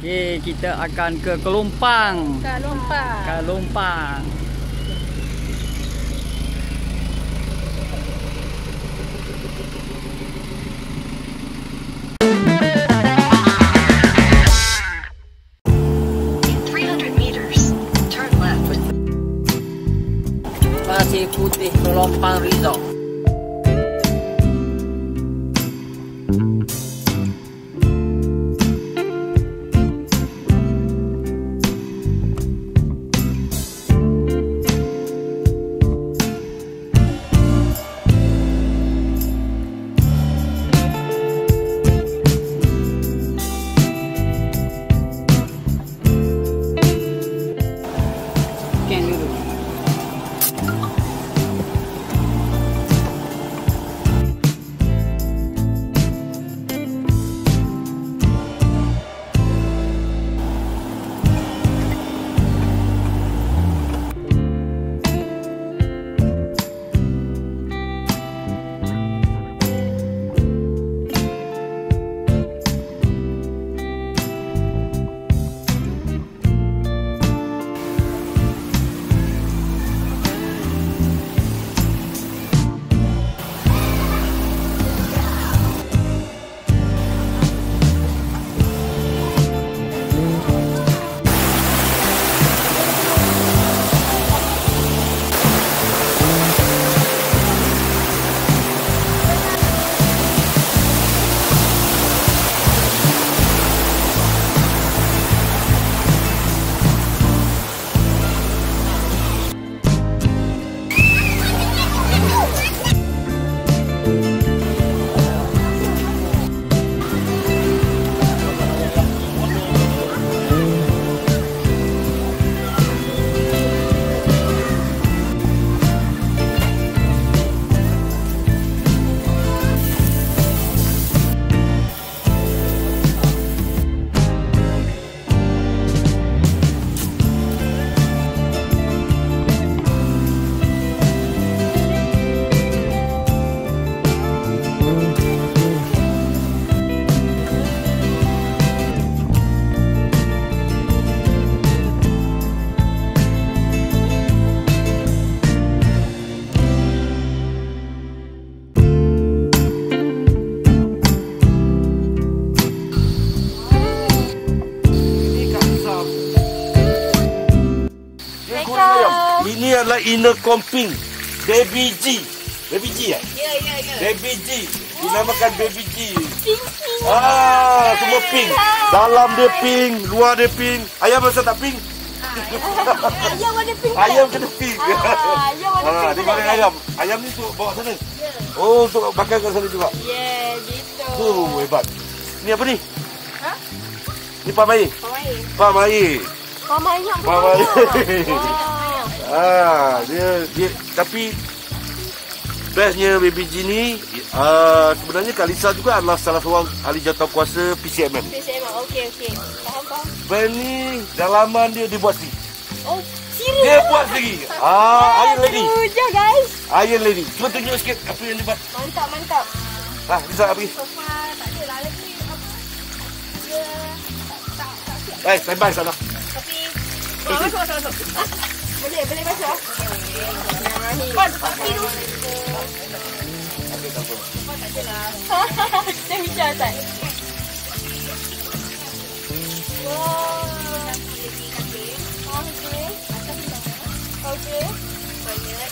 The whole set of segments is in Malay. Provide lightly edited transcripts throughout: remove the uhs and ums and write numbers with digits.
Okey, kita akan ke Kelumpang. Kelumpang. Pasir Putih Kelumpang Resort. Ini adalah inner comping Baby G. Baby G ya? Ya. Baby G. Dinamakan Baby G. Semua pink. Dalam dia pink, luar dia pink. Ayam masa tak pink? Ayam ada pink. Ayam kena pink. Ayam ada Di pink. mana ayam? Ayam ni untuk bawa sana? Oh, untuk bakar kat sana juga? Ya, gitu. Hebat. Ni apa ni? Ha? Ni palm air? Palm air. Palm air. Dia tapi bestnya Baby G ni sebenarnya Kak Lisa juga adalah salah seorang ahli jawatankuasa PCMM. Okey. Faham. Band ni dalaman dia buat sendiri. Oh, serius? Dia buat sendiri. Iron Lady. Jom guys. Iron Lady. Cuba tunjuk sikit apa yang dia buat. Mantap. Lisa pergi. Sofa tak ada lah lagi. Dia tak siap. Standby sana. Tapi masuk. Boleh masuk. Tapi tu. Tak ada lah. Saya bincang tak? Wow. Okey. Banyak.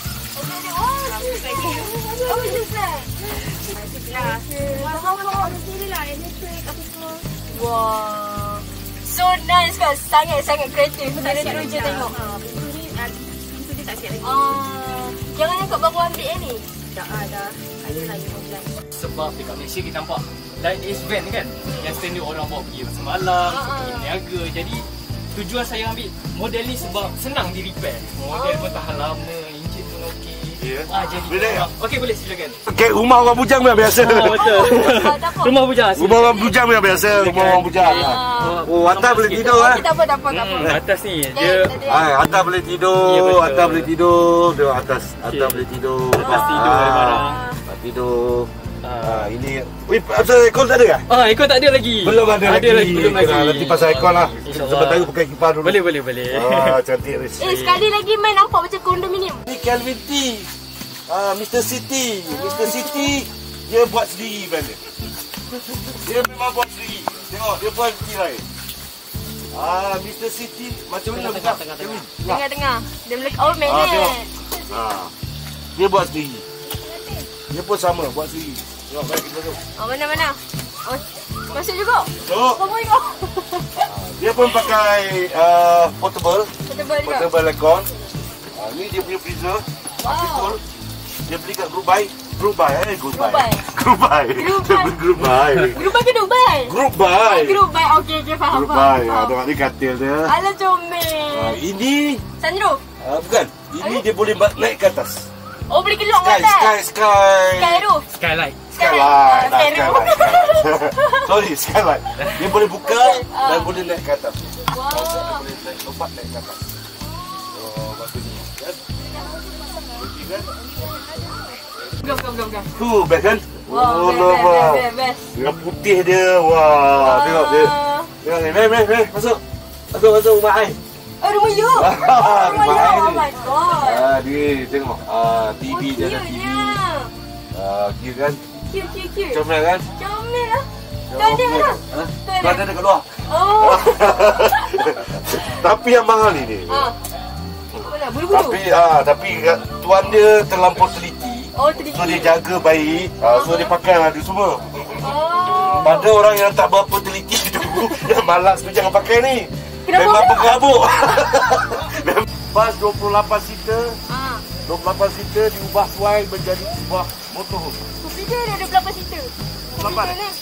Wow. So nice kan. Sangat kreatif. Kita teruja tengok. Pintu dia tak siap lagi. Jangan angkat baru ambil ni. Dah. Ada lagi plan. Sebab dekat Malaysia kita nampak light is van kan, yang standard orang bawa pergi semalam, pergi niaga. Jadi tujuan saya ambil model ni sebab senang di repair. Model pun tahan lama, enjin pun okey. Jadi okey, boleh silakan. Okey, rumah orang bujang memang biasa. Betul. Rumah bujang. Rumah orang bujang memang biasa. Rumah orang bujang. Atas boleh tidur Tak apa. Atas ni dia atas boleh tidur. Atas boleh tidur. Dia atas boleh tidur. lepas tidur barang. Tidur. Ini. Wih, pasal ekor tak ada kah? Ekor tak ada lagi. Belum ada lagi. Belum lagi. Nanti pasal ekor lah. InsyaAllah. Sebentar pakai kipas dulu. Boleh. Cantik Riz. Sekali lagi main nampak macam kondominium. Ni Kelvin T. Mr. City. Mr. City dia buat sendiri band dia. Dia memang buat sendiri. Tengok dia buat sendiri lain. Mr. City macam mana buka? Kelvin. Tengah-tengah. Dia melek. Oh, mainnya. Tengok. Dia buat sendiri. Dia pun sama buat sendiri. Tengok baik kita tu. Mana? Oh, masuk juga. So, Oh my god. dia pun pakai portable. Portable aircon. Ni dia punya freezer. Wow. Dia beli kat Group Buy. Group Buy. Group Buy. Dia beli Group Buy. Group Buy ke Dubai? Group Buy. Group Buy. Okey, faham. Group Buy. Tengok ni katil dia. Alah, comel. Ini Sunroof. bukan. Ini dia boleh naik ke atas. Oh, boleh keluar ke atas? Skyroof. Skylight. Skylight. Skyroof. Sorry, skylight. Dia boleh buka dan boleh naik ke atas. Wow. Boleh naik lompat naik ke atas. Bagusnya. Kan? Kan? Gam. Best kan? Wow, best. Yang putih dia. Wah, tengok dia. Tengok ni. Meh. Masuk rumah ai. Oh, rumah you. Rumah you. Oh my god. Dia tengok. TV dia ada TV. Cute kan? Cute. Comel kan? Comel lah. Toilet lah. Toilet ada kat luar. Oh. Tapi yang mahal ni. Mana? Bulu-bulu? Tapi tuan dia terlampau teliti. Oh, teliti. So dia jaga baik. So dia pakai lah dia semua. Oh. Pada orang yang tak berapa teliti tu, yang malas tu jangan pakai ni. Kenapa Memang pula? penggabuk. Bas 28 seater. 28 seater diubah suai menjadi sebuah motorhome. Kupikir dia ada berapa situ? 28. Itu?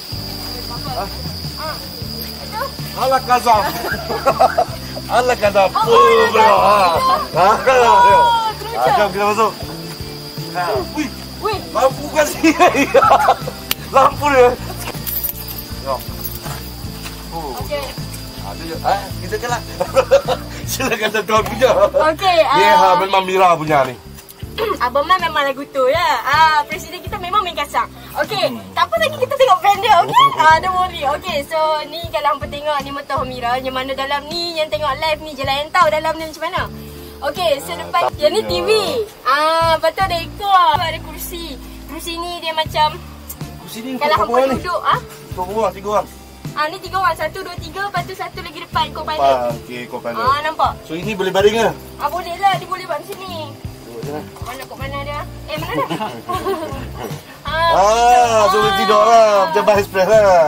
Alah kazam. Alah kazam. Oh, bro. kerucut. Jom kita masuk. Wih. Lampu kan sini. Lampu dia. Tengok. Okey. Kita je lah. Silakan tuan punya. Okey. Dia memang Mira punya ni. Abang Man memang lagu tu ya. Presiden kita memang main kasar. Okey, tak apa lagi kita tengok brand dia, okey? Don't worry. Okey, so ni kalau hampa tengok ni motor Mira, yang mana dalam ni yang tengok live ni je lah yang tahu dalam ni macam mana. Okey, so depan yang ni TV. Lepas tu ada ekor, ada kursi. Kursi ni dia macam Kursi ni kalau hampa duduk, Untuk orang, 3 orang. ni 3 orang, 1 2 3, lepas tu satu lagi depan ekor pilot. Okey, kau pandai. Nampak? So ini boleh baring ke? Boleh lah, dia boleh buat macam ni. Mana kat mana dia? Mana dia? So boleh tidur lah. Macam Bus Express lah.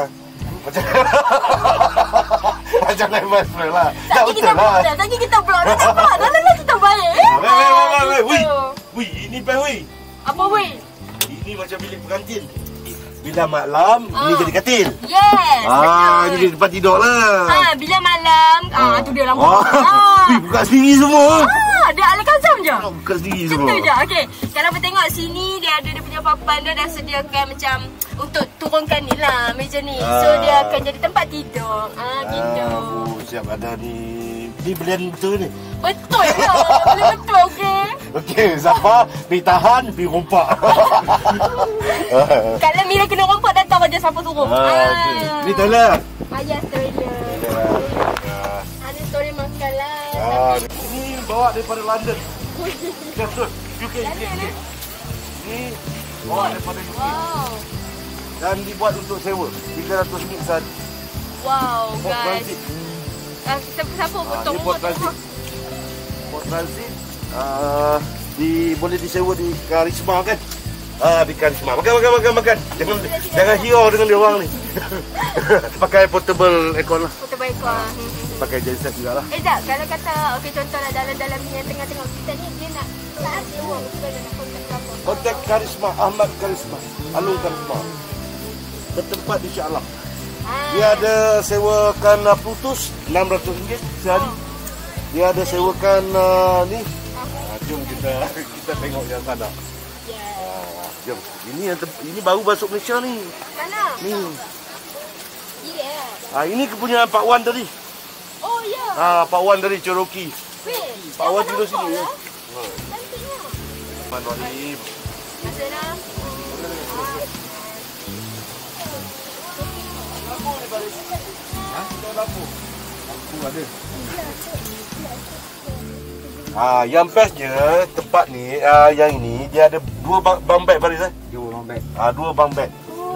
Macam naik Bus Express lah. Tak betul lah. Tadi kita blok dah nampak. Dah kita baik. Wih, ini best wih. Apa weh? Ini macam bilik pengantin. Bila malam, ini jadi katil. Yes. Ini jadi tempat tidur lah. Bila malam, tu dia lampu. Buka sendiri semua. Dia ala kazam je. Buka sendiri semua. Betul je. Okey. Kalau kita tengok sini, dia ada dia punya papan. Dia dah sediakan macam untuk turunkan ni lah meja ni. So dia akan jadi tempat tidur. Gitu. Siap ada ni. Ni belian betul ni. Betul ke? Boleh betul okey. Okey, Zafar, pergi tahan, pergi rompak. Kalau Mira kena rompak, dah tahu dia siapa turun. Okey. Ni toilet. Ayah toilet. Ada story makan lah. Ni bawa daripada London. Betul. UK. Ni bawa daripada UK. Wow. Dan dibuat untuk sewa. RM300 sehari. Wow, Port guys. Transit. Siapa potong Ni Port Transit. Port Transit. Boleh disewa di Karisma kan? Di Karisma. Makan. Jangan hiau dengan dia orang ni. Pakai portable aircon lah. Portable aircon. Pakai genset juga lah. Tak, kalau kata contohlah dalam ni yang tengah-tengah kita ni, dia nak sewa, kita nak kontak apa? Kontak Karisma, Ahmad Karisma, Alung Karisma. Bertempat di Shah Alam. Dia ada sewakan Plutus RM600 sehari. Dia ada sewakan ni. Jom kita tengok yang sana. Jom. Ini baru masuk Malaysia ni. Mana? Ni. Yeah. Ini kepunyaan Pak Wan tadi. Oh ya. Pak Wan dari Cherokee. Pak Wan tidur sini. Cantiknya. Manolib. Masuk dah. lampu ni Faris. Ada lampu. Lampu ada. Yang bestnya tempat ni, yang ini dia ada 2 bunk bed Faris. 2 bang bed. 2 bunk bed.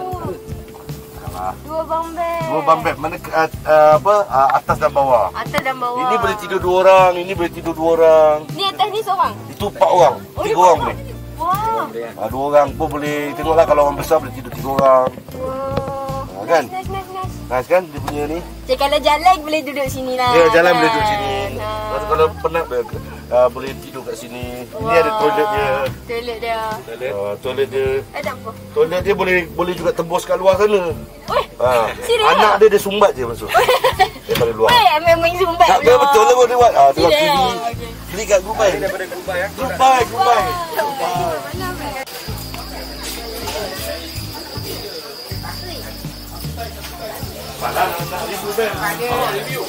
2 bang bed. 2 bunk bed. Mana atas dan bawah. Atas dan bawah. Ini boleh tidur 2 orang, ini boleh tidur 2 orang. Ni atas ni seorang. Itu 4 orang. 3 orang boleh. Wah. 2 orang pun boleh. Tengoklah kalau orang besar boleh tidur 3 orang. Wah. Kan? Nice. Nice kan dia punya ni? Cik, kalau jalan boleh duduk sini lah. Ya, jalan kan? boleh duduk sini. Nah. Kalau penat boleh tidur kat sini. Ini ada toilet dia. Toilet dia. Toilet dia. Ada apa? Toilet dia boleh juga tembus kat luar sana. Weh, serius? Anak dia sumbat je masuk. Daripada luar. Weh, memang sumbat Tak pula. betul lah dia buat. Tengok Serius? sini. Okey. Klik kat Dubai. Daripada Dubai ya. Dubai. Malah nak review Ben. Review.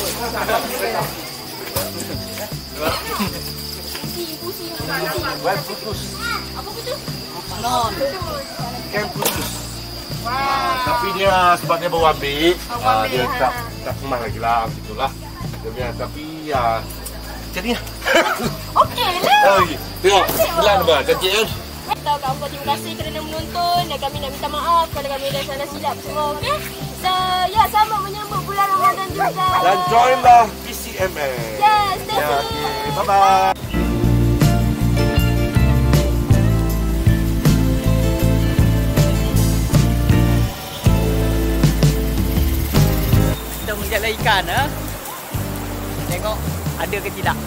Buat putus. Apa putus? Kan putus. Tapi dia sebab dia baru ambil, dia tak kemah lagi lah, begitulah. Dia punya, tapi macam ni lah. Okey lah. Tengok, sebelah nampak, cantik kan? Tahu Kak Ampa, terima kasih kerana menonton dan kami nak minta maaf kalau kami dah salah silap semua, okey? So, ya, selamat menyambut bulan Ramadan juga. Dan joinlah PCMS. Yes, stay Ya, tuned. okay. Bye-bye. Kita menjala ikan, tengok ada ke tidak.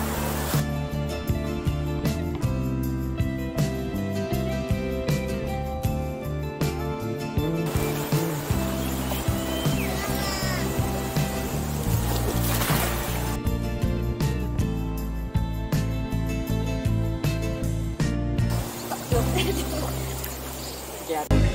Ya.